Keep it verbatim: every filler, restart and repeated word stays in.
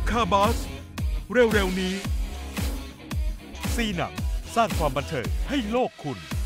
คาบาสเร็วๆนี้ซีหนังสร้างความบันเทิงให้โลกคุณ